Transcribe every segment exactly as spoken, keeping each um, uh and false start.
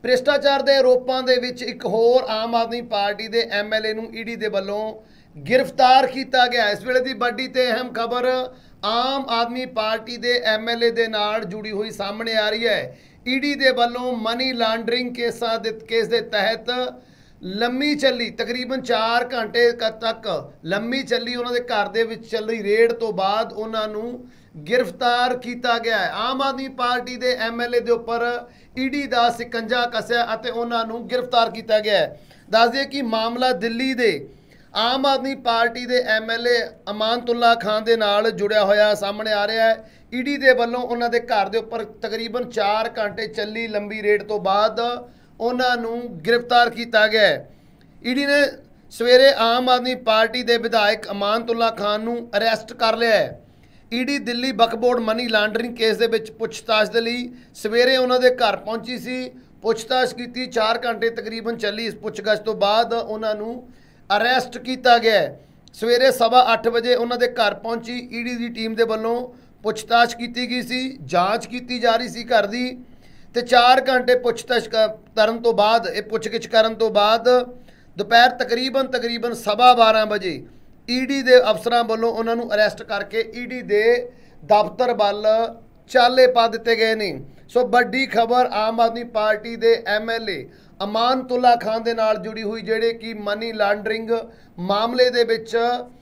ਭ੍ਰਿਸ਼ਟਾਚਾਰ ਦੇ ਆਰੋਪਾਂ ਦੇ ਵਿੱਚ ਇੱਕ ਹੋਰ ਆਮ ਆਦਮੀ ਪਾਰਟੀ ਦੇ ਐਮਐਲਏ ਨੂੰ ਈਡੀ ਦੇ ਵੱਲੋਂ गिरफ्तार किया गया। इस वेले की बड़ी ते अहम खबर आम आदमी पार्टी के एम एल ए दे नाल जुड़ी हुई सामने आ रही है। ईडी दे वल्लों मनी लॉन्ड्रिंग केसां दे केस के तहत लम्मी चली तकरीबन चार घंटे तक लम्मी चली उन्होंने घर दे विच चली रेड तो बाद उन्होंने गिरफ्तार किया गया है। आम आदमी पार्टी के एम एल ए के उपर ईडी का सिकंजा कसिया और उन्होंने गिरफ्तार किया गया है। दस दिए कि मामला दिल्ली के आम आदमी पार्टी के M L A Amanatullah Khan के नाल जुड़िया होया सामने आ रहा है। ईडी के वलों उन्होंने घर के उपर तकरीबन चार घंटे चली लंबी रेड तो बाद उन्होंने गिरफ्तार किया गया है। ईडी ने सवेरे आम आदमी पार्टी के विधायक अमानतुल्ला खान नूं अरैसट कर लिया है। ईडी दिल्ली बकबोर्ड मनी लॉन्ड्रिंग केस के विच पुछताछ के लिए सवेरे उन्होंने घर पहुंची सी। पुछताछ की चार घंटे तकरीबन चली। इस पुछगछ तो बाद उन्होंने अरैसट किया गया है। सवेरे सवा अठ बजे उन्होंने घर पहुंची ईडी की टीम के वलों पुछताछ की गई सी, जांच की जा रही सी घर की ते चार घंटे पुछताछ करन तो बाद ये पुछगिछ करन तो बाद दोपहर तकरीबन तकरीबन सवा बारह बजे ईडी के अफसरों वालों उन्होंने अरैसट करके ईडी के दफ्तर वाल चाले पा दिते गए ने। सो बड़ी खबर आम आदमी पार्टी के M L A Amanatullah Khan के नाल जुड़ी हुई जेड़े कि मनी लॉन्ड्रिंग मामले दे विच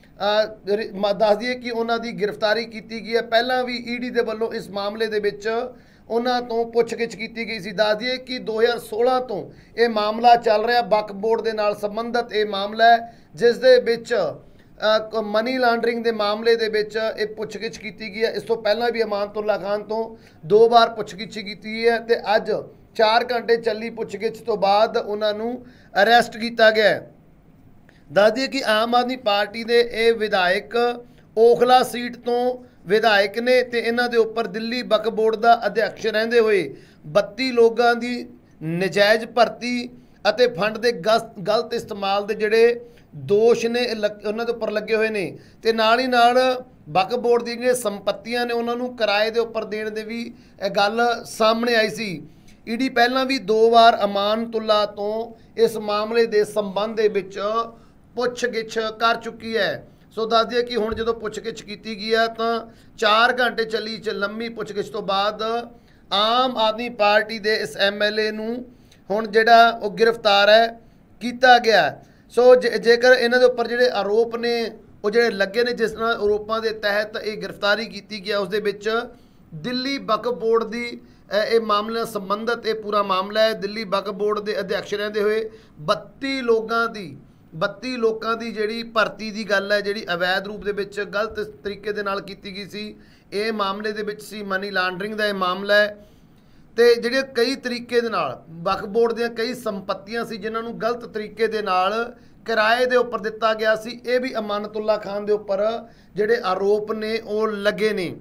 दस दिए कि उन्होंने गिरफ्तारी की गई है। पहला भी ईडी के वलों इस मामले दे विच उन्हां तो पुछगिछ की गई सी। दस दिए कि दो हज़ार सोलह तो ये मामला चल रहा वक्फ बोर्ड के नाल संबंधित ये मामला है जिस दे विच मनी लॉन्ड्रिंग के मामले दे विच ये पुछगिछ की गई है। इस तो पहला भी अमानतुल्ला खान तो दो बार पुछगिछ की है तो अज चार घंटे चली पुछगिछ तो बाद उन्होंने अरैसट किया गया। दस दिए कि आम आदमी पार्टी के ये विधायक ओखला सीट तो विधायक ने तो इन्हों के उपर दिल्ली वक्फ बोर्ड का अध्यक्ष रहंदे हुए बत्ती लोगों की नजायज़ भर्ती और फंड के गलत इस्तेमाल के जोड़े दोष ने उन्होंने के उपर लगे हुए ने ते नाल ही नाल वक्फ बोर्ड दी जिहड़ियां संपत्तियां ने उन्होंने किराए के उपर देण दे भी गल सामने आई सी। ईडी पहला भी दो बार अमानतुल्ला तो इस मामले के संबंध दे विच पुछगिछ कर चुकी है। सो दस दिए कि हुण जदों पुछगिछ की गई है तो चार घंटे चली च लंबी पुछगिछ तो बाद आम आदमी पार्टी के इस एम एल ए नूं हुण जिहड़ा वो गिरफ्तार है किया गया। सो जे जेकर इन्हां दे उपर जिहड़े आरोप ने वो जिहड़े लगे ने जिस आरोपों के तहत ये गिरफ्तारी की गई है उस दे विच दिल्ली वक्फ बोर्ड की ये मामले संबंधित ये पूरा मामला है। दिल्ली वक्फ बोर्ड के अध्यक्ष रहते हुए बत्ती लोगों की बत्ती लोगों की जिहड़ी भर्ती की गल है जिहड़ी अवैध रूप दे विच गलत तरीके दे नाल कीती गई सी। ये मामले दे विच सी मनी लॉन्ड्रिंग का यह मामला है तो जिहड़े कई तरीके दे नाल वक्फ बोर्ड दी कई संपत्तियां सी जिन्हां नूं गलत तरीके दे नाल किराए दे उपर दिता गया सी। ये भी अमानतुल्ला खान दे उपर जिहड़े आरोप ने वो लगे ने।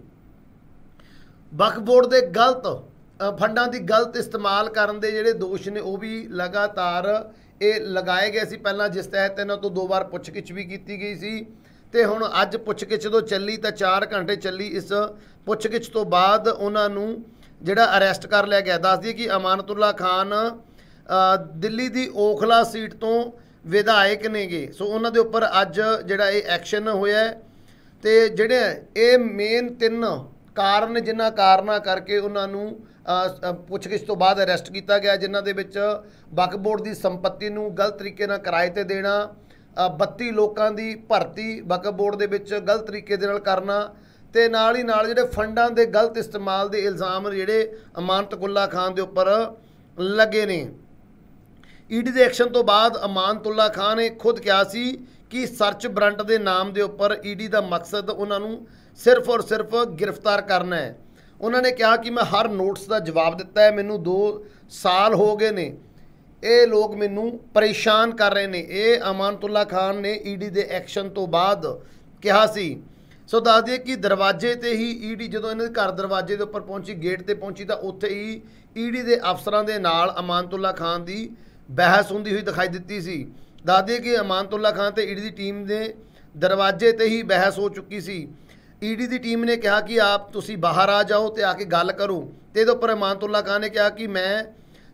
वक्फ बोर्ड के गलत फंडां की गलत इस्तेमाल करन दे जिहड़े दोष ने वो भी लगातार ये लगाए गए सी। पहला जिस तहत इन्हां तो दो बार पुछगिछ भी की गई सी ते हुण अज पुछगिछ तो चली तो चार घंटे चली। इस पुछगिछ तो बाद उन्होंने जिहड़ा अरैसट कर लिया गया। दस दिए कि अमानतुल्ला खान दिल्ली की ओखला सीट तो विधायक ने गे। सो उन्हां दे उपर अज जिहड़ा ये एक्शन होया है ते जिहड़े ये मेन तीन कारण जिन्हां कारणा करके उन्होंने पुछगिछ तो बाद अरैसट किया गया जिन्हां दे विच वक्फ बोर्ड की संपत्ति नूं गलत तरीके नाल किराए ते देना, बत्ती लोगों की भर्ती वक्फ बोर्ड दे विच गलत तरीके दे नाल करना ते नाल ही नाल जिहड़े फंडां दे गलत इस्तेमाल के इल्ज़ाम जिहड़े अमानतुल्ला खान के उपर लगे ने। ईडी के एक्शन तो बाद अमानतुल्ला खान ने खुद कहा सी कि सर्च वारंट के नाम के उपर ईडी का मकसद उन्होंने सिर्फ और सिर्फ गिरफ्तार करना है। उन्होंने कहा कि मैं हर नोटिस का जवाब दिता है, मैनू दो साल हो गए ने ये लोग मैनू परेशान कर रहे हैं। ये अमानतुल्ला खान ने ईडी के एक्शन तो बाद कहा सी। सो दस दिए कि दरवाजे ते ही ईडी जो इन्होंने घर दरवाजे के उपर पहुंची गेट ते पहुंची तो उत्थे ही ईडी के अफसरों के नाल अमानतुल्ला खान की बहस होंदी हुई दिखाई दी सी। दस दिए कि अमानतुल्ला खान ते ईडी की टीम ने दरवाजे ते ही बहस हो चुकी सी। ईडी की टीम ने कहा कि आप तुसी बाहर आ जाओ तो आके गल करो तो ये उपर अमानतुल्ला खान ने कहा कि मैं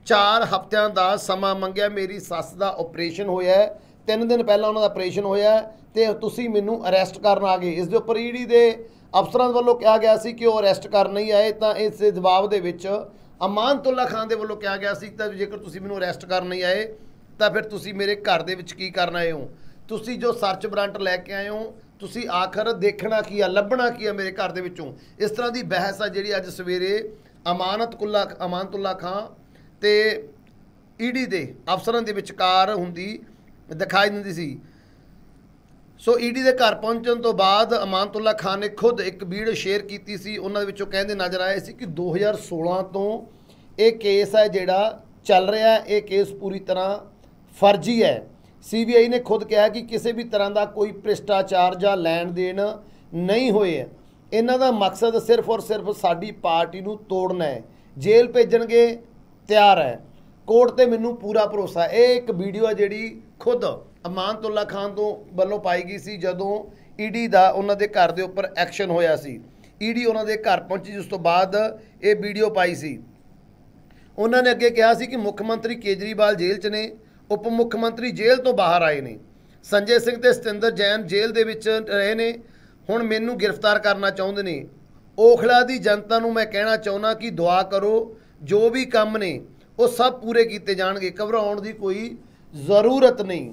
ਚਾਰ ਹਫ਼ਤਿਆਂ ਦਾ ਸਮਾਂ ਮੰਗਿਆ। ਮੇਰੀ ਸੱਸ ਦਾ ਆਪਰੇਸ਼ਨ ਹੋਇਆ ਹੈ, ਤਿੰਨ ਦਿਨ ਪਹਿਲਾਂ ਉਹਨਾਂ ਦਾ ਆਪਰੇਸ਼ਨ ਹੋਇਆ ਤੇ ਤੁਸੀਂ ਮੈਨੂੰ ਅਰੈਸਟ ਕਰਨ ਆ ਗਏ। ਇਸ ਦੇ ਉੱਪਰ ਈਡੀ ਦੇ ਅਫਸਰਾਂ ਵੱਲੋਂ ਕਿਹਾ ਗਿਆ ਸੀ ਕਿ ਉਹ ਅਰੈਸਟ ਕਰਨ ਨਹੀਂ ਆਏ। ਤਾਂ ਇਸ ਦੇ ਜਵਾਬ ਦੇ ਵਿੱਚ ਅਮਾਨਤੁੱਲਾ ਖਾਨ ਦੇ ਵੱਲੋਂ ਕਿਹਾ ਗਿਆ ਸੀ ਤਾਂ ਜੇਕਰ ਤੁਸੀਂ ਮੈਨੂੰ ਅਰੈਸਟ ਕਰਨ ਨਹੀਂ ਆਏ ਤਾਂ ਫਿਰ ਤੁਸੀਂ ਮੇਰੇ ਘਰ ਦੇ ਵਿੱਚ ਕੀ ਕਰਨ ਆਏ ਹੋ? ਤੁਸੀਂ ਜੋ ਸਰਚ ਵਾਰੰਟ ਲੈ ਕੇ ਆਏ ਹੋ, ਤੁਸੀਂ ਆਖਰ ਦੇਖਣਾ ਕੀ ਆ, ਲੱਭਣਾ ਕੀ ਆ ਮੇਰੇ ਘਰ ਦੇ ਵਿੱਚੋਂ? ਇਸ ਤਰ੍ਹਾਂ ਦੀ ਬਹਿਸ ਆ ਜਿਹੜੀ ਅੱਜ ਸਵੇਰੇ ਅਮਾਨਤੁੱਲਾ ਅਮਾਨਤੁੱਲਾ ਖਾਨ ਤੇ ਈਡੀ ਦੇ ਅਫਸਰਾਂ ਦੇ ਵਿਚਕਾਰ ਹੁੰਦੀ ਦਿਖਾਈ ਦਿੰਦੀ ਸੀ। ਸੋ ਈਡੀ ਦੇ ਘਰ ਪਹੁੰਚਣ ਤੋਂ ਬਾਅਦ ਅਮਾਨਤੁੱਲਾ ਖਾਨ ਨੇ ਖੁਦ ਇੱਕ ਵੀਡੀਓ ਸ਼ੇਅਰ ਕੀਤੀ ਸੀ। ਉਹਨਾਂ ਦੇ ਵਿੱਚੋਂ ਕਹਿੰਦੇ ਨਜ਼ਰ ਆਏ ਸੀ ਕਿ ਦੋ ਹਜ਼ਾਰ ਸੋਲਾਂ ਤੋਂ ਇਹ ਕੇਸ ਹੈ ਜਿਹੜਾ ਚੱਲ ਰਿਹਾ, ਇਹ ਕੇਸ ਪੂਰੀ ਤਰ੍ਹਾਂ ਫਰਜ਼ੀ ਹੈ। ਸੀ ਬੀ ਆਈ ਨੇ ਖੁਦ ਕਿਹਾ ਕਿ ਕਿਸੇ ਵੀ ਤਰ੍ਹਾਂ ਦਾ ਕੋਈ ਭ੍ਰਿਸ਼ਟਾਚਾਰ ਜਾਂ ਲੈਣ ਦੇਣ ਨਹੀਂ ਹੋਏ ਹੈ। ਇਹਨਾਂ ਦਾ ਮਕਸਦ ਸਿਰਫ ਔਰ ਸਿਰਫ ਸਾਡੀ ਪਾਰਟੀ ਨੂੰ ਤੋੜਨਾ ਹੈ। ਜੇਲ੍ਹ ਭੇਜਣਗੇ ਤਿਆਰ ਹੈ, ਕੋਰਟ ਤੇ ਮੈਨੂੰ ਪੂਰਾ ਭਰੋਸਾ। ਇਹ ਇੱਕ ਵੀਡੀਓ ਹੈ ਜਿਹੜੀ ਖੁਦ ਅਮਾਨਤੁੱਲਾ ਖਾਨ ਤੋਂ ਵੱਲੋਂ ਪਾਈ ਗਈ ਸੀ ਜਦੋਂ ਈਡੀ ਦਾ ਉਹਨਾਂ ਦੇ ਘਰ ਦੇ ਉੱਪਰ ਐਕਸ਼ਨ ਹੋਇਆ ਸੀ। ਈਡੀ ਉਹਨਾਂ ਦੇ ਘਰ ਪਹੁੰਚੀ, ਜਿਸ ਤੋਂ ਬਾਅਦ ਇਹ ਵੀਡੀਓ ਪਾਈ ਸੀ। ਉਹਨਾਂ ਨੇ ਅੱਗੇ ਕਿਹਾ ਸੀ ਕਿ ਮੁੱਖ ਮੰਤਰੀ ਕੇਜਰੀਵਾਲ ਜੇਲ੍ਹ 'ਚ ਨੇ, ਉਪ ਮੁੱਖ ਮੰਤਰੀ ਜੇਲ੍ਹ ਤੋਂ ਬਾਹਰ ਆਏ ਨੇ, ਸੰਜੇ ਸਿੰਘ ਤੇ ਸਤਿੰਦਰ ਜੈਨ ਜੇਲ੍ਹ ਦੇ ਵਿੱਚ ਰਹੇ ਨੇ, ਹੁਣ ਮੈਨੂੰ ਗ੍ਰਿਫਤਾਰ ਕਰਨਾ ਚਾਹੁੰਦੇ ਨੇ। ਓਖਲਾ ਦੀ ਜਨਤਾ ਨੂੰ ਮੈਂ ਕਹਿਣਾ ਚਾਹੁੰਦਾ ਕਿ ਦੁਆ ਕਰੋ, ਜੋ ਵੀ ਕੰਮ ਨੇ ਉਹ ਸਭ ਪੂਰੇ ਕੀਤੇ ਜਾਣਗੇ, ਘਬਰਾਉਣ ਦੀ ਕੋਈ ਜ਼ਰੂਰਤ ਨਹੀਂ।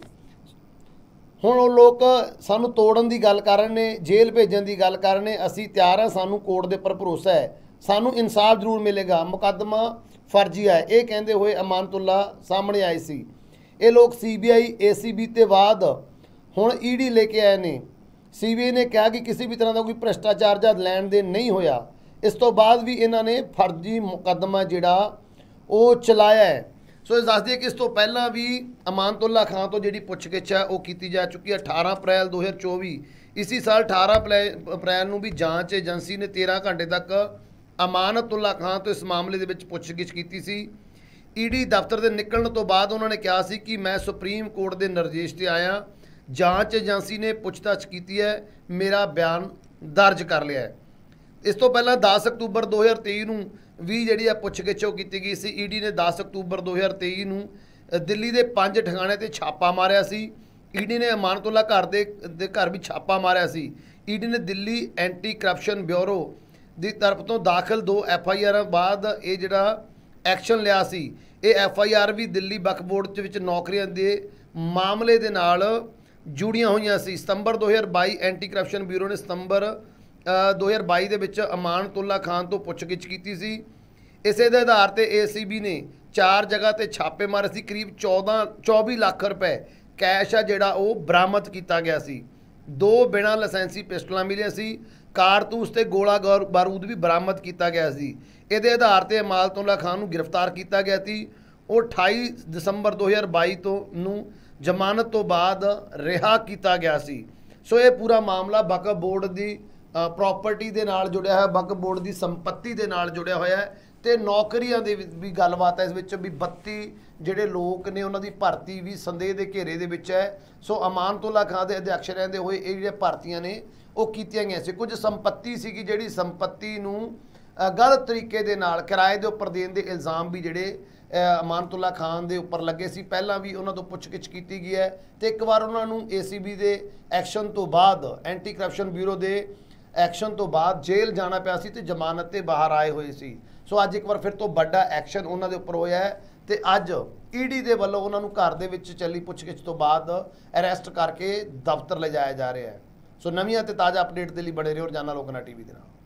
ਹੁਣ ਉਹ ਲੋਕ ਸਾਨੂੰ ਤੋੜਨ ਦੀ ਗੱਲ ਕਰ ਰਹੇ ਨੇ, ਜੇਲ੍ਹ ਭੇਜਣ ਦੀ ਗੱਲ ਕਰ ਰਹੇ ਨੇ। ਅਸੀਂ ਤਿਆਰ ਹਾਂ, ਸਾਨੂੰ ਕੋਰਟ ਦੇ ਉੱਪਰ ਭਰੋਸਾ ਹੈ, ਸਾਨੂੰ ਇਨਸਾਫ ਜ਼ਰੂਰ ਮਿਲੇਗਾ, ਮੁਕੱਦਮਾ ਫਰਜ਼ੀ ਹੈ। ਇਹ ਕਹਿੰਦੇ ਹੋਏ ਅਮਾਨਤੁੱਲਾ ਸਾਹਮਣੇ ਆਏ ਸੀ। ਇਹ ਲੋਕ C B I A C B ਤੇ ਬਾਅਦ ਹੁਣ ਈ ਡੀ ਲੈ ਕੇ ਆਏ ਨੇ। ਸੀ ਬੀ ਆਈ ਨੇ ਕਿਹਾ ਕਿ ਕਿਸੇ ਵੀ ਤਰ੍ਹਾਂ ਦਾ ਕੋਈ ਭ੍ਰਿਸ਼ਟਾਚਾਰ ਜਾਂ ਲੈਣ ਦੇਣ ਨਹੀਂ ਹੋਇਆ। ਇਸ ਤੋਂ ਬਾਅਦ ਵੀ ਇਹਨਾਂ ਨੇ ਫਰਜ਼ੀ ਮੁਕੱਦਮਾ ਜਿਹੜਾ ਉਹ ਚਲਾਇਆ ਹੈ। ਸੋ ਇਹ ਦੱਸ ਦਈਏ ਕਿ ਇਸ ਤੋਂ ਪਹਿਲਾਂ ਵੀ ਅਮਾਨਤੁੱਲਾ ਖਾਨ ਤੋਂ ਜਿਹੜੀ ਪੁੱਛਗਿੱਛ ਹੈ ਉਹ ਕੀਤੀ ਜਾ ਚੁੱਕੀ ਹੈ। ਅਠਾਰਾਂ ਅਪ੍ਰੈਲ ਦੋ ਹਜ਼ਾਰ ਚੌਵੀ ਇਸੀ ਸਾਲ ਅਠਾਰਾਂ ਅਪ੍ਰੈਲ ਨੂੰ ਵੀ ਜਾਂਚ ਏਜੰਸੀ ਨੇ ਤੇਰਾਂ ਘੰਟੇ ਤੱਕ ਅਮਾਨਤੁੱਲਾ ਖਾਨ ਤੋਂ ਇਸ ਮਾਮਲੇ ਦੇ ਵਿੱਚ ਪੁੱਛਗਿੱਛ ਕੀਤੀ ਸੀ। ਈਡੀ ਦਫ਼ਤਰ ਦੇ ਨਿਕਲਣ ਤੋਂ ਬਾਅਦ ਉਹਨਾਂ ਨੇ ਕਿਹਾ ਸੀ ਕਿ ਮੈਂ ਸੁਪਰੀਮ ਕੋਰਟ ਦੇ ਨਿਰਦੇਸ਼ ਤੇ ਆਇਆ, ਜਾਂਚ ਏਜੰਸੀ ਨੇ ਪੁੱਛਤਾਛ ਕੀਤੀ ਹੈ, ਮੇਰਾ ਬਿਆਨ ਦਰਜ ਕਰ ਲਿਆ ਹੈ। ਇਸ ਤੋਂ ਪਹਿਲਾਂ ਦਸ ਅਕਤੂਬਰ ਦੋ ਹਜ਼ਾਰ ਤੇਈ ਨੂੰ ਵੀ ਜਿਹੜੀ ਆ ਪੁੱਛਗਿੱਛ ਉਹ ਕੀਤੀ ਗਈ ਸੀ। ਈਡੀ ਨੇ ਦਸ ਅਕਤੂਬਰ ਦੋ ਹਜ਼ਾਰ ਤੇਈ ਨੂੰ ਦਿੱਲੀ ਦੇ ਪੰਜ ਠਿਕਾਣੇ ਤੇ ਛਾਪਾ ਮਾਰਿਆ ਸੀ। ਈਡੀ ਨੇ ਅਮਾਨਤੁੱਲਾ ਘਰ ਦੇ ਦੇ ਘਰ ਵੀ ਛਾਪਾ ਮਾਰਿਆ ਸੀ। ਈਡੀ ਨੇ ਦਿੱਲੀ ਐਂਟੀ ਕਰਪਸ਼ਨ ਬਿਊਰੋ ਦੀ ਤਰਫ ਤੋਂ ਦਾਖਲ ਦੋ ਐਫ ਆਈ ਆਰਾਂ ਬਾਅਦ ਇਹ ਜਿਹੜਾ ਐਕਸ਼ਨ ਲਿਆ ਸੀ। ਇਹ ਐਫ ਆਈ ਆਰ ਵੀ ਦਿੱਲੀ ਵਕਫ ਬੋਰਡ ਵਿੱਚ ਨੌਕਰੀਆਂ ਦੇ ਮਾਮਲੇ ਦੇ ਨਾਲ ਜੁੜੀਆਂ ਹੋਈਆਂ ਸੀ। ਸਤੰਬਰ ਦੋ ਹਜ਼ਾਰ ਬਾਈ ਐਂਟੀ ਕਰਪਸ਼ਨ ਬਿਊਰੋ ਨੇ ਸਤੰਬਰ ਦੋ ਹਜ਼ਾਰ ਬਾਈ ਦੇ ਵਿੱਚ ਅਮਾਨਤੁੱਲਾ ਖਾਨ ਤੋਂ ਪੁੱਛਗਿੱਛ ਕੀਤੀ ਸੀ। ਇਸੇ ਦੇ ਆਧਾਰ ਤੇ ਏ ਸੀ ਬੀ ਨੇ ਚਾਰ ਜਗ੍ਹਾ ਤੇ ਛਾਪੇ ਮਾਰੇ ਸੀ। ਕਰੀਬ ਚੌਦਾਂ ਚੌਵੀ ਲੱਖ ਰੁਪਏ ਕੈਸ਼ ਆ ਜਿਹੜਾ ਉਹ ਬਰਾਮਦ ਕੀਤਾ ਗਿਆ ਸੀ। ਦੋ ਬਿਨਾਂ ਲਾਇਸੈਂਸੀ ਪਿਸਟਲਾਂ ਮਿਲੀਆਂ ਸੀ। ਕਾਰਤੂਸ ਤੇ ਗੋਲਾ ਬਾਰੂਦ ਵੀ ਬਰਾਮਦ ਕੀਤਾ ਗਿਆ ਸੀ। ਇਹਦੇ ਆਧਾਰ ਤੇ ਅਮਾਨਤੁੱਲਾ ਖਾਨ ਨੂੰ ਗ੍ਰਿਫਤਾਰ ਕੀਤਾ ਗਿਆ ਸੀ। ਉਹ ਅਠਾਈ ਦਸੰਬਰ ਦੋ ਹਜ਼ਾਰ ਬਾਈ ਤੋਂ ਨੂੰ ਜ਼ਮਾਨਤ ਤੋਂ ਬਾਅਦ ਰਿਹਾ ਕੀਤਾ ਗਿਆ ਸੀ। ਸੋ ਇਹ ਪੂਰਾ ਮਾਮਲਾ ਵਕਫ ਬੋਰਡ ਦੀ ਪ੍ਰੋਪਰਟੀ ਦੇ ਨਾਲ ਜੁੜਿਆ ਹੋਇਆ, ਵਕਫ ਬੋਰਡ ਦੀ ਸੰਪत्ति ਦੇ ਨਾਲ ਜੁੜਿਆ ਹੋਇਆ ਹੈ ਤੇ ਨੌਕਰੀਆਂ ਦੇ ਵੀ ਗੱਲਬਾਤ ਹੈ। ਇਸ ਵਿੱਚ ਵੀ ਬੱਤੀ ਜਿਹੜੇ ਲੋਕ ਨੇ ਉਹਨਾਂ ਦੀ ਭਰਤੀ ਵੀ ਸੰਦੇਹ ਦੇ ਘੇਰੇ ਦੇ ਵਿੱਚ ਹੈ। ਸੋ ਅਮਾਨਤੁੱਲਾ ਖਾਨ ਦੇ ਅਧਿਅਕਸ਼ ਰਹਿੰਦੇ ਹੋਏ ਇਹ ਜਿਹੜੀਆਂ ਭਰਤੀਆਂ ਨੇ ਉਹ ਕੀਤੀਆਂ ਗਈਆਂ ਸੀ। ਕੁਝ ਸੰਪत्ति ਸੀਗੀ ਜਿਹੜੀ ਸੰਪत्ति ਨੂੰ ਗਲਤ ਤਰੀਕੇ ਦੇ ਨਾਲ ਕਿਰਾਏ ਦੇ ਉੱਪਰ ਦੇਣ ਦੇ ਇਲਜ਼ਾਮ ਵੀ ਜਿਹੜੇ ਅਮਾਨਤੁੱਲਾ ਖਾਨ ਦੇ ਉੱਪਰ ਲੱਗੇ ਸੀ। ਪਹਿਲਾਂ ਵੀ ਉਹਨਾਂ ਤੋਂ ਪੁੱਛਗਿੱਛ ਕੀਤੀ ਗਈ ਹੈ ਤੇ ਇੱਕ ਵਾਰ ਉਹਨਾਂ ਨੂੰ ਏ ਸੀ ਬੀ ਦੇ ਐਕਸ਼ਨ ਤੋਂ ਬਾਅਦ, ਐਂਟੀ ਕਰਪਸ਼ਨ ਬਿਊਰੋ ਦੇ ਐਕਸ਼ਨ ਤੋਂ ਬਾਅਦ ਜੇਲ੍ਹ ਜਾਣਾ ਪਿਆ ਸੀ ਤੇ ਜ਼ਮਾਨਤ ਤੇ ਬਾਹਰ ਆਏ ਹੋਏ ਸੀ। ਸੋ ਅੱਜ ਇੱਕ ਵਾਰ ਫਿਰ ਤੋਂ ਵੱਡਾ ਐਕਸ਼ਨ ਉਹਨਾਂ ਦੇ ਉੱਪਰ ਹੋਇਆ ਹੈ ਤੇ ਅੱਜ ਈਡੀ ਦੇ ਵੱਲੋਂ ਉਹਨਾਂ ਨੂੰ ਘਰ ਦੇ ਵਿੱਚ ਚੱਲੀ ਪੁੱਛਗਿੱਛ ਤੋਂ ਬਾਅਦ ਅਰੈਸਟ ਕਰਕੇ ਦਫ਼ਤਰ ਲਿਜਾਇਆ ਜਾ ਰਿਹਾ ਹੈ। ਸੋ ਨਵੀਆਂ ਤੇ ਤਾਜ਼ਾ ਅਪਡੇਟ ਦੇ ਲਈ ਬਣੇ ਰਹੋ ਰੋਜ਼ਾਨਾ ਲੋਕਨਾ ਟੀਵੀ ਦੇ ਨਾਲ।